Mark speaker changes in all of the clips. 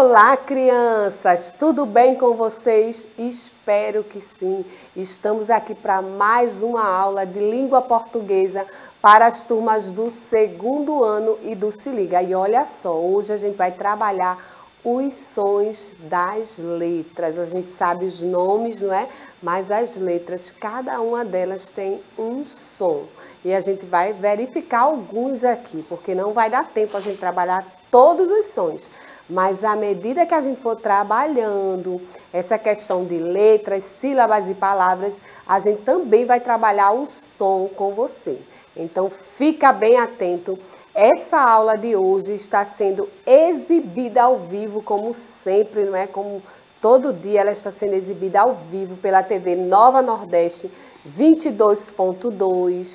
Speaker 1: Olá, crianças! Tudo bem com vocês? Espero que sim. Estamos aqui para mais uma aula de língua portuguesa para as turmas do segundo ano e do Se Liga. E olha só, hoje a gente vai trabalhar os sons das letras. A gente sabe os nomes, não é? Mas as letras, cada uma delas tem um som. E a gente vai verificar alguns aqui, porque não vai dar tempo a gente trabalhar todos os sons. Mas à medida que a gente for trabalhando essa questão de letras, sílabas e palavras, a gente também vai trabalhar o som com você. Então fica bem atento. Essa aula de hoje está sendo exibida ao vivo, como sempre, não é? Como todo dia ela está sendo exibida ao vivo pela TV Nova Nordeste 22.2.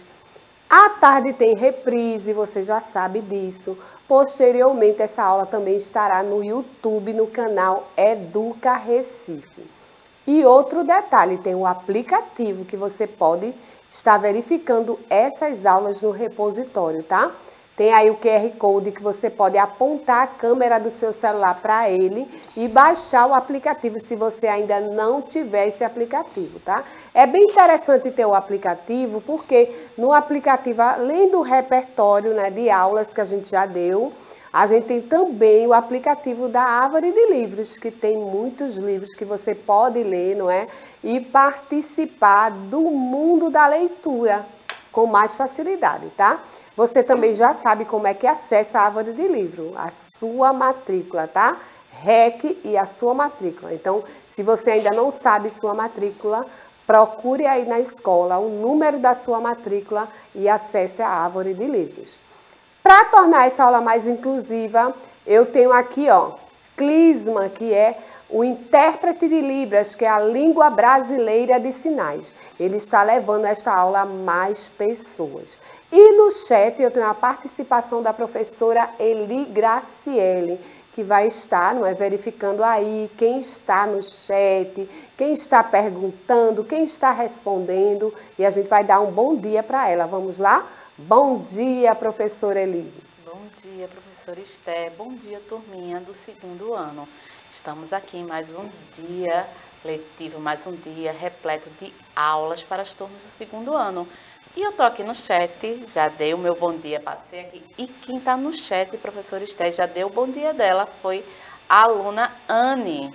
Speaker 1: À tarde tem reprise, você já sabe disso. Posteriormente, essa aula também estará no YouTube, no canal Educa Recife. E outro detalhe, tem um aplicativo que você pode estar verificando essas aulas no repositório, tá? Tem aí o QR Code que você pode apontar a câmera do seu celular para ele e baixar o aplicativo se você ainda não tiver esse aplicativo, tá? É bem interessante ter o aplicativo porque no aplicativo, além do repertório, né, de aulas que a gente já deu, a gente tem também o aplicativo da Árvore de Livros, que tem muitos livros que você pode ler, não é? E participar do mundo da leitura com mais facilidade, tá? Você também já sabe como é que acessa a Árvore de Livro, a sua matrícula, tá? REC e a sua matrícula. Então, se você ainda não sabe sua matrícula, procure aí na escola o número da sua matrícula e acesse a Árvore de Livros. Para tornar essa aula mais inclusiva, eu tenho aqui, ó, Clisma, que é o intérprete de Libras, que é a língua brasileira de sinais. Ele está levando esta aula a mais pessoas. E no chat eu tenho a participação da professora Eli Graciele, que vai estar, não é, verificando aí quem está no chat, quem está perguntando, quem está respondendo, e a gente vai dar um bom dia para ela. Vamos lá? Bom dia, professora Eli.
Speaker 2: Bom dia, professora Esté. Bom dia, turminha do segundo ano. Estamos aqui em mais um dia letivo, mais um dia repleto de aulas para as turmas do segundo ano. E eu tô aqui no chat, já dei o meu bom dia, passei aqui. E quem tá no chat, professora Esté, já deu o bom dia dela, foi a aluna Anne.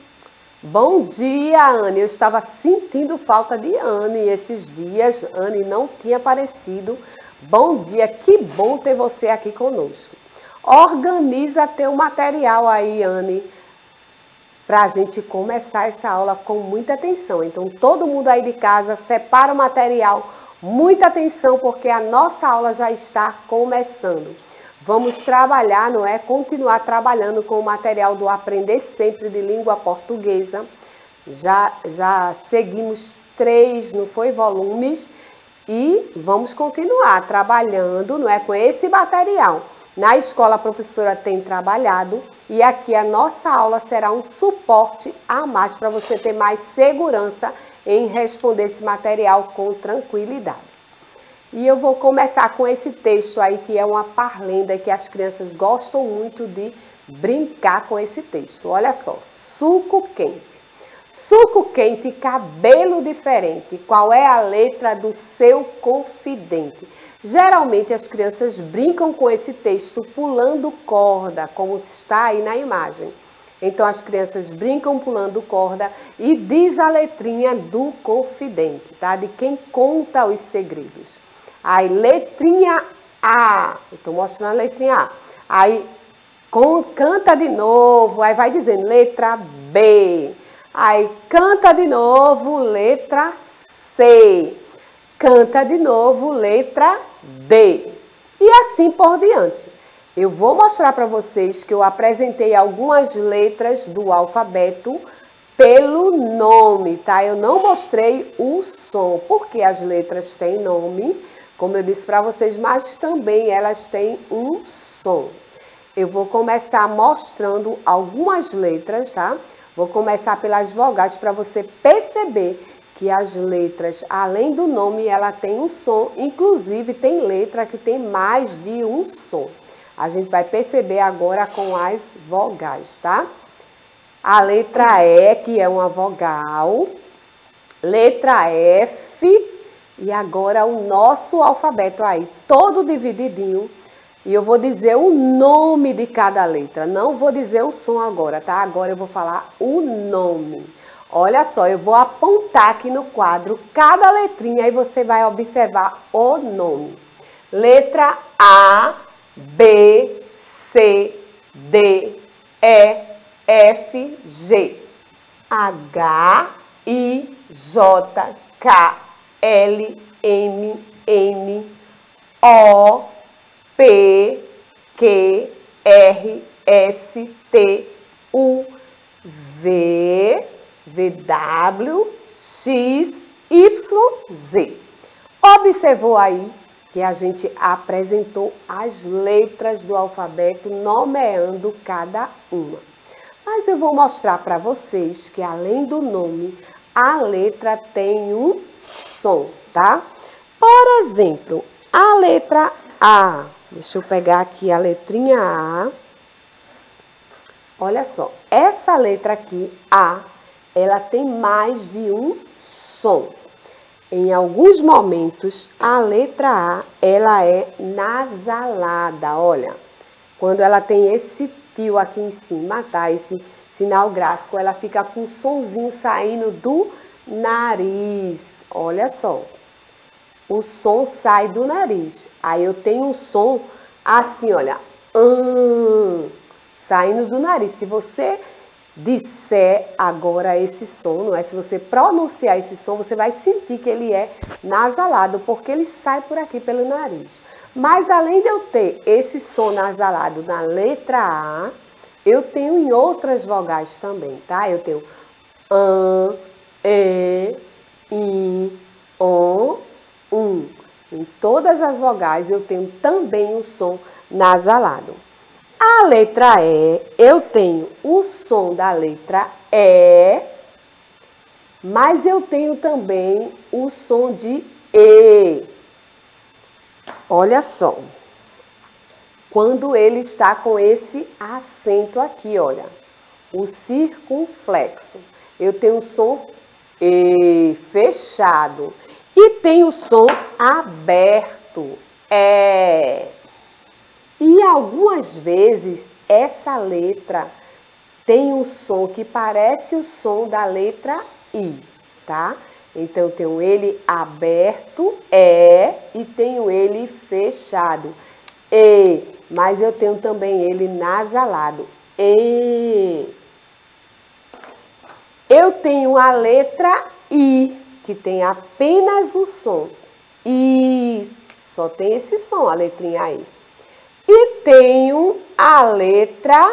Speaker 1: Bom dia, Anne. Eu estava sentindo falta de Anne esses dias. Anne não tinha aparecido. Bom dia, que bom ter você aqui conosco. Organiza teu material aí, Anne, para a gente começar essa aula com muita atenção. Então, todo mundo aí de casa, separa o material. Muita atenção, porque a nossa aula já está começando. Vamos trabalhar, não é? Continuar trabalhando com o material do Aprender Sempre de Língua Portuguesa. Já seguimos 3, não foi, volumes. E vamos continuar trabalhando, não é? Com esse material. Na escola a professora tem trabalhado e aqui a nossa aula será um suporte a mais para você ter mais segurança em responder esse material com tranquilidade. E eu vou começar com esse texto aí, que é uma parlenda que as crianças gostam muito de brincar com esse texto. Olha só, suco quente. Suco quente, cabelo diferente. Qual é a letra do seu confidente? Geralmente as crianças brincam com esse texto pulando corda, como está aí na imagem. Então as crianças brincam pulando corda e diz a letrinha do confidente, tá? De quem conta os segredos. Aí, letrinha A. Eu estou mostrando a letrinha A. Aí, canta de novo. Aí vai dizendo letra B. Aí, canta de novo, letra C. Canta de novo, letra D. E assim por diante. Eu vou mostrar para vocês que eu apresentei algumas letras do alfabeto pelo nome, tá? Eu não mostrei o som, porque as letras têm nome, como eu disse para vocês, mas também elas têm um som. Eu vou começar mostrando algumas letras, tá? Vou começar pelas vogais para você perceber que as letras, além do nome, ela tem um som. Inclusive, tem letra que tem mais de um som. A gente vai perceber agora com as vogais, tá? A letra E, que é uma vogal. Letra F. E agora o nosso alfabeto aí, todo divididinho. E eu vou dizer o nome de cada letra. Não vou dizer o som agora, tá? Agora eu vou falar o nome. Olha só, eu vou apontar aqui no quadro cada letrinha e você vai observar o nome. Letra A, B, C, D, E, F, G. H, I, J, K, L, M, N, O, P, Q, R, S, T, U, V, W, X, Y, Z. Observou aí que a gente apresentou as letras do alfabeto nomeando cada uma. Mas eu vou mostrar para vocês que além do nome, a letra tem um som, tá? Por exemplo, a letra A. Deixa eu pegar aqui a letrinha A. Olha só, essa letra aqui, A, ela tem mais de um som. Em alguns momentos, a letra A, ela é nasalada, olha. Quando ela tem esse tio aqui em cima, tá? Esse sinal gráfico, ela fica com um sonzinho saindo do nariz. Olha só. O som sai do nariz. Aí eu tenho um som assim, olha. Saindo do nariz. Se você disser agora esse som, não é? Se você pronunciar esse som, você vai sentir que ele é nasalado, porque ele sai por aqui pelo nariz. Mas além de eu ter esse som nasalado na letra A, eu tenho em outras vogais também, tá? Eu tenho an, e, i, o, Em todas as vogais eu tenho também o som nasalado. A letra E, eu tenho o som da letra E, mas eu tenho também o som de E. Olha só, quando ele está com esse acento aqui, olha, o circunflexo, eu tenho o som E fechado e tenho o som aberto, E. E algumas vezes essa letra tem um som que parece o som da letra I, tá? Então eu tenho ele aberto, E, e tenho ele fechado, E. Mas eu tenho também ele nasalado, E. Eu tenho a letra I, que tem apenas o som I. Só tem esse som, a letrinha I. E tenho a letra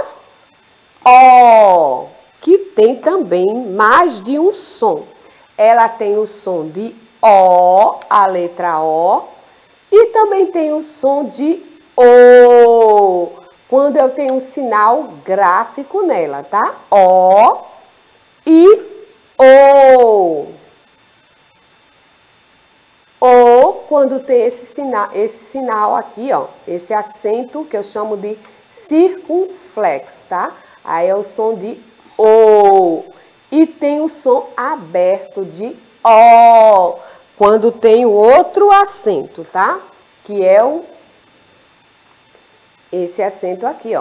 Speaker 1: O, que tem também mais de um som. Ela tem o som de O, a letra O, e também tem o som de O, quando eu tenho um sinal gráfico nela, tá? O e O. Ou quando tem esse sinal aqui, ó, esse acento que eu chamo de circunflexo, tá? Aí é o som de O. E tem o som aberto de O, quando tem o outro acento, tá? Que é esse acento aqui, ó.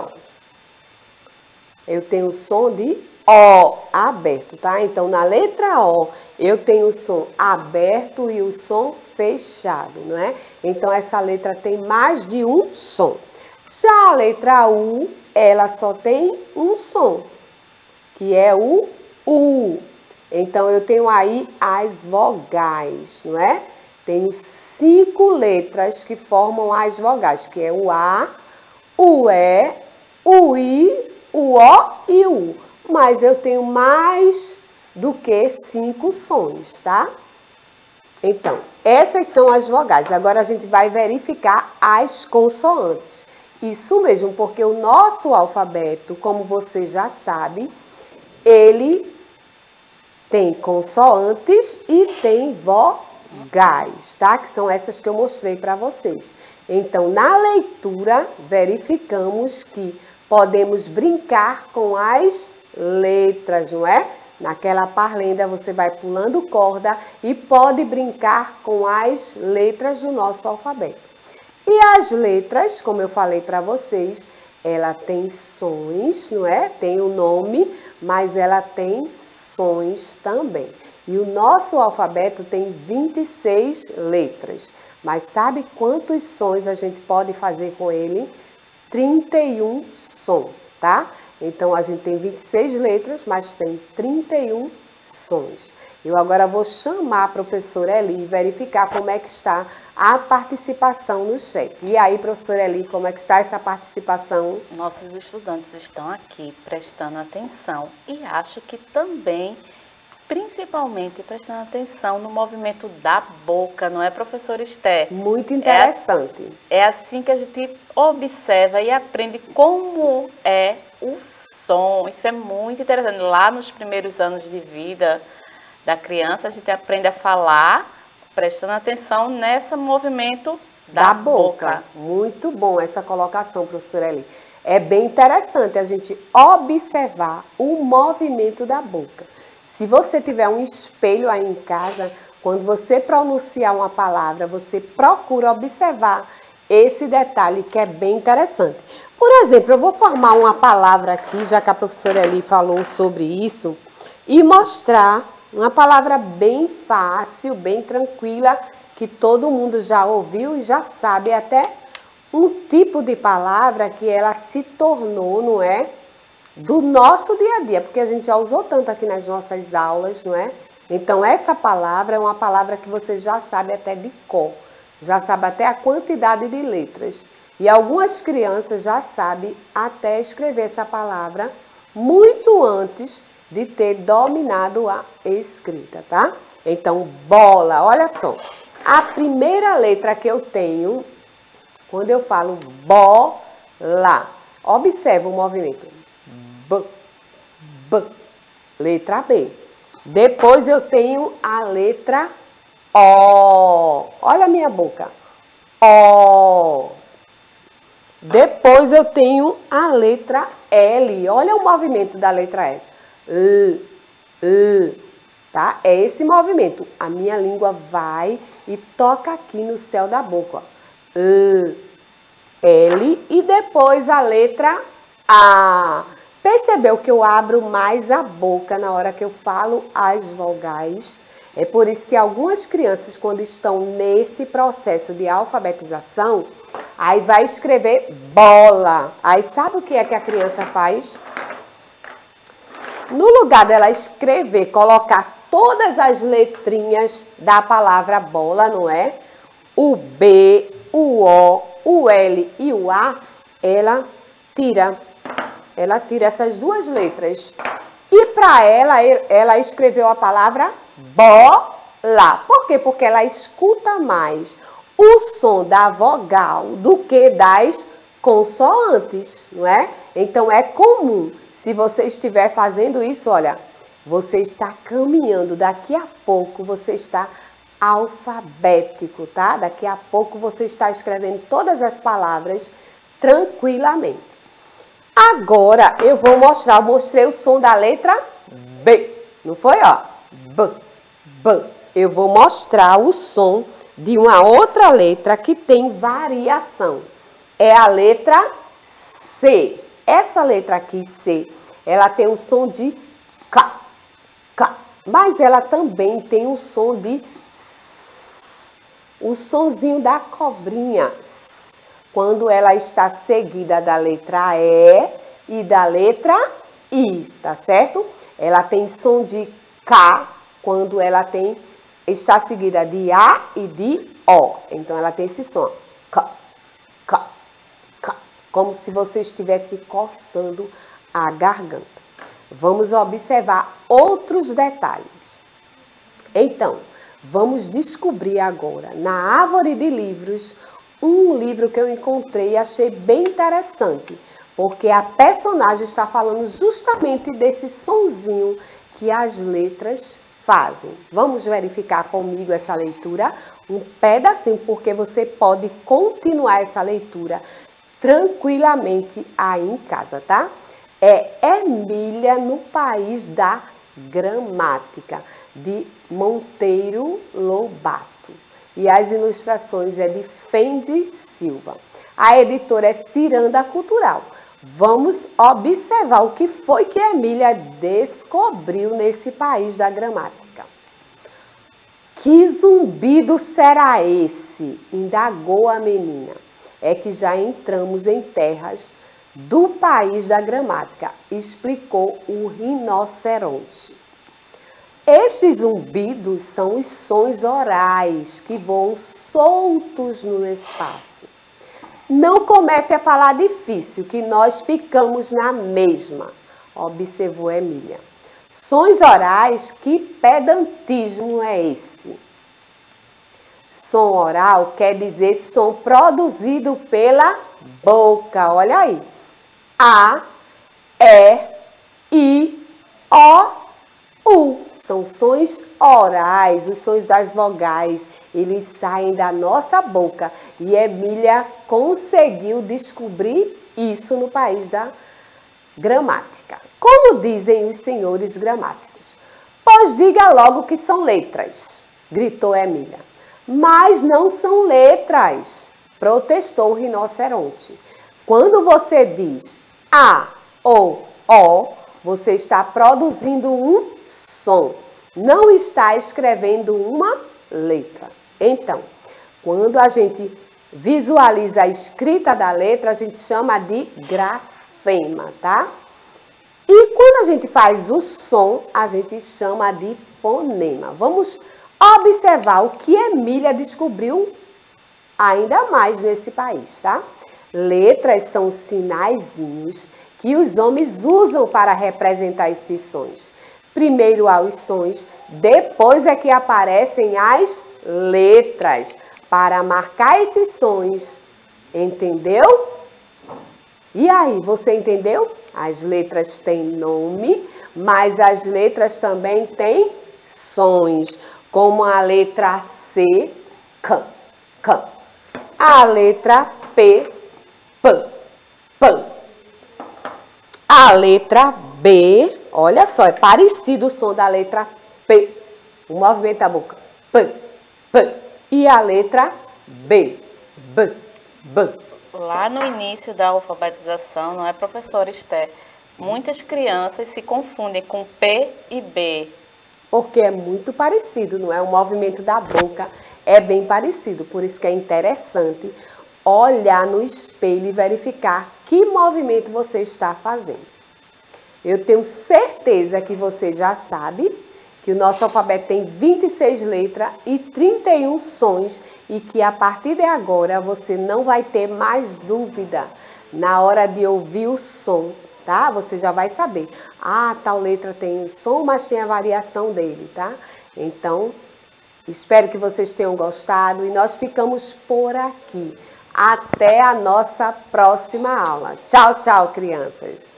Speaker 1: Eu tenho o som de O aberto, tá? Então, na letra O, eu tenho o som aberto e o som fechado, não é? Então, essa letra tem mais de um som. Já a letra U, ela só tem um som, que é o U. Então, eu tenho aí as vogais, não é? Tenho 5 letras que formam as vogais, que é o A, o E, o I, o O e o U. Mas eu tenho mais do que 5 sons, tá? Então, essas são as vogais. Agora a gente vai verificar as consoantes. Isso mesmo, porque o nosso alfabeto, como você já sabe, ele tem consoantes e tem vogais, tá? Que são essas que eu mostrei para vocês. Então, na leitura, verificamos que podemos brincar com as letras, não é? Naquela parlenda você vai pulando corda e pode brincar com as letras do nosso alfabeto. E as letras, como eu falei para vocês, ela tem sons, não é? Tem o nome, mas ela tem sons também. E o nosso alfabeto tem 26 letras. Mas sabe quantos sons a gente pode fazer com ele? 31 sons, tá? Então, a gente tem 26 letras, mas tem 31 sons. Eu agora vou chamar a professora Eli e verificar como é que está a participação no chat. E aí, professora Eli, como é que está essa participação?
Speaker 2: Nossos estudantes estão aqui prestando atenção e acho que também, principalmente, prestando atenção no movimento da boca, não é, professora Esther?
Speaker 1: Muito interessante.
Speaker 2: É assim que a gente observa e aprende como é o som. Isso é muito interessante. Lá nos primeiros anos de vida da criança, a gente aprende a falar, prestando atenção nesse movimento da boca.
Speaker 1: Muito bom essa colocação, professora Eli. É bem interessante a gente observar o movimento da boca. Se você tiver um espelho aí em casa, quando você pronunciar uma palavra, você procura observar esse detalhe que é bem interessante. Por exemplo, eu vou formar uma palavra aqui, já que a professora Eli falou sobre isso, e mostrar uma palavra bem fácil, bem tranquila, que todo mundo já ouviu e já sabe até um tipo de palavra que ela se tornou, não é? Do nosso dia a dia, porque a gente já usou tanto aqui nas nossas aulas, não é? Então, essa palavra é uma palavra que você já sabe até de cor, já sabe até a quantidade de letras. E algumas crianças já sabem até escrever essa palavra muito antes de ter dominado a escrita, tá? Então, bola, olha só. A primeira letra que eu tenho, quando eu falo bola, observa o movimento. B, B, letra B. Depois eu tenho a letra O. Olha a minha boca. O. Depois eu tenho a letra L. Olha o movimento da letra L. Tá? É esse movimento. A minha língua vai e toca aqui no céu da boca. Ó. L e depois a letra A. Percebeu que eu abro mais a boca na hora que eu falo as vogais? É por isso que algumas crianças, quando estão nesse processo de alfabetização, aí vai escrever bola. Aí sabe o que é que a criança faz? No lugar dela escrever, colocar todas as letrinhas da palavra bola, não é? O B, o O, o L e o A, ela tira essas duas letras. E para ela escreveu a palavra bola. Por quê? Porque ela escuta mais o som da vogal do que das consoantes, não é? Então, é comum, se você estiver fazendo isso, olha, você está caminhando, daqui a pouco você está alfabético, tá? Daqui a pouco você está escrevendo todas as palavras tranquilamente. Agora, eu vou mostrar, eu mostrei o som da letra B, não foi, ó? B, B. Eu vou mostrar o som de uma outra letra que tem variação. É a letra C. Essa letra aqui, C, ela tem o som de K, K. Mas ela também tem o som de S, o sonzinho da cobrinha, S, quando ela está seguida da letra E e da letra I, tá certo? Ela tem som de K quando ela está seguida de A e de O. Então, ela tem esse som, K, K, K, como se você estivesse coçando a garganta. Vamos observar outros detalhes. Então, vamos descobrir agora, na árvore de livros, um livro que eu encontrei e achei bem interessante, porque a personagem está falando justamente desse sonzinho que as letras fazem. Vamos verificar comigo essa leitura, um pedacinho, porque você pode continuar essa leitura tranquilamente aí em casa, tá? é Emília no País da Gramática, de Monteiro Lobato. E as ilustrações é de Fendi Silva. A editora é Ciranda Cultural. Vamos observar o que foi que Emília descobriu nesse país da gramática. Que zumbido será esse? Indagou a menina. É que já entramos em terras do país da gramática, explicou o rinoceronte. Estes zumbidos são os sons orais que voam soltos no espaço. Não comece a falar difícil, que nós ficamos na mesma, observou Emília. Sons orais, que pedantismo é esse? Som oral quer dizer som produzido pela boca, olha aí. A, E, I, O, U. São sons orais, os sons das vogais, eles saem da nossa boca. E Emília conseguiu descobrir isso no país da gramática. Como dizem os senhores gramáticos? Pois diga logo que são letras, gritou Emília. Mas não são letras, protestou o rinoceronte. Quando você diz A ou O, você está produzindo um som, não está escrevendo uma letra. Então, quando a gente visualiza a escrita da letra, a gente chama de grafema, tá? E quando a gente faz o som, a gente chama de fonema. Vamos observar o que Emília descobriu ainda mais nesse país, tá? Letras são sinaizinhos que os homens usam para representar estes sons. Primeiro há os sons, depois é que aparecem as letras para marcar esses sons. Entendeu? E aí, você entendeu? As letras têm nome, mas as letras também têm sons, como a letra C, C, C. A letra P, P, P. A letra B, olha só, é parecido o som da letra P. O movimento da boca, P, P. E a letra B, B, B.
Speaker 2: Lá no início da alfabetização, não é, professora Esther? Muitas crianças se confundem com P e B.
Speaker 1: Porque é muito parecido, não é? O movimento da boca é bem parecido, por isso que é interessante olhar no espelho e verificar que movimento você está fazendo. Eu tenho certeza que você já sabe que o nosso alfabeto tem 26 letras e 31 sons e que a partir de agora você não vai ter mais dúvida na hora de ouvir o som, tá? Você já vai saber. Ah, tal letra tem som, mas tem a variação dele, tá? Então, espero que vocês tenham gostado e nós ficamos por aqui. Até a nossa próxima aula. Tchau, tchau, crianças!